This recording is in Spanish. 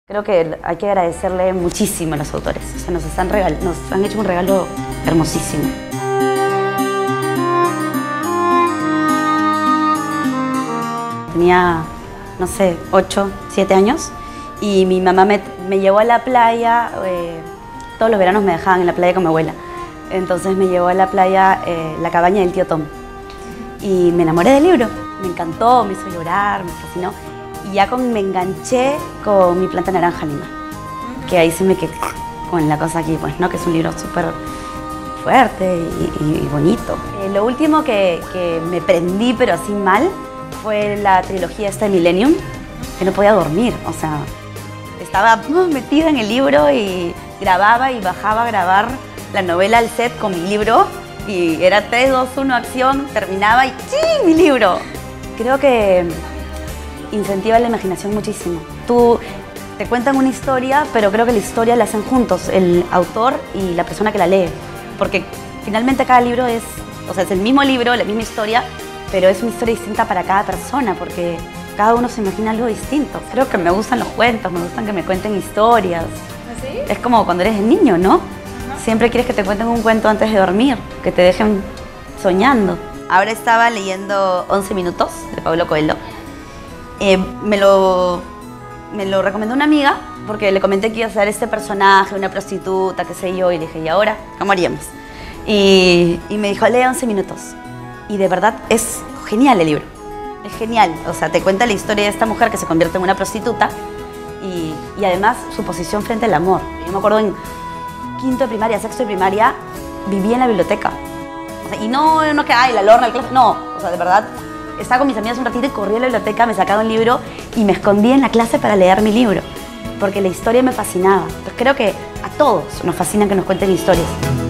Creo que hay que agradecerle muchísimo a los autores. O sea, nos han hecho un regalo hermosísimo. Tenía, no sé, 8, 7 años y mi mamá me llevó a la playa. Todos los veranos me dejaban en la playa con mi abuela. Entonces me llevó a la playa La cabaña del tío Tom. Y me enamoré del libro. Me encantó, me hizo llorar, me fascinó. Y ya me enganché con Mi planta naranja lima, que ahí se me quedó con la cosa aquí, pues, ¿no? Que es un libro súper fuerte y bonito. Lo último que me prendí, pero así mal, fue la trilogía esta de Millennium, que no podía dormir. O sea, estaba metida en el libro y grababa y bajaba a grabar la novela al set con mi libro y era 3, 2, 1, acción, terminaba y ¡sí! Mi libro. Creo que incentiva la imaginación muchísimo. Te cuentan una historia, pero creo que la historia la hacen juntos, el autor y la persona que la lee. Porque finalmente cada libro es el mismo libro, la misma historia, pero es una historia distinta para cada persona, porque cada uno se imagina algo distinto. Creo que me gustan los cuentos, me gustan que me cuenten historias. ¿Así? Es como cuando eres niño, ¿no? Siempre quieres que te cuenten un cuento antes de dormir, que te dejen soñando. Ahora estaba leyendo 11 minutos de Paulo Coelho. Me lo recomendó una amiga porque le comenté que iba a ser este personaje, una prostituta, qué sé yo, y le dije, ¿y ahora cómo haríamos? Y me dijo, lee 11 minutos. Y de verdad es genial el libro, es genial. O sea, te cuenta la historia de esta mujer que se convierte en una prostituta y además su posición frente al amor. Yo me acuerdo en quinto de primaria, sexto de primaria, vivía en la biblioteca. O sea, y no que, ay, la lorna, el clase, no, o sea, de verdad. Estaba con mis amigas un ratito y corrí a la biblioteca, me sacaba un libro y me escondí en la clase para leer mi libro, porque la historia me fascinaba. Entonces creo que a todos nos fascina que nos cuenten historias.